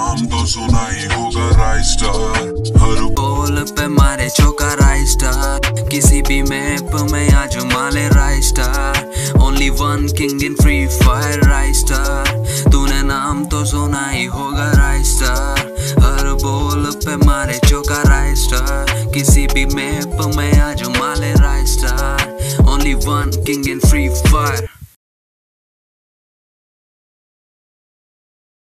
नाम तो सुना ही होगा राइस्टार। हर बोल पे मारे चौका राइस्टार, किसी भी मैप में आज माले Raistar. Only one king in free fire Raistar, तूने नाम तो सुना ही होगा राइस्टार। हर बोल पे मारे चौका राइस्टार, किसी भी मैप में आज माले Raistar. Only one king in free fire.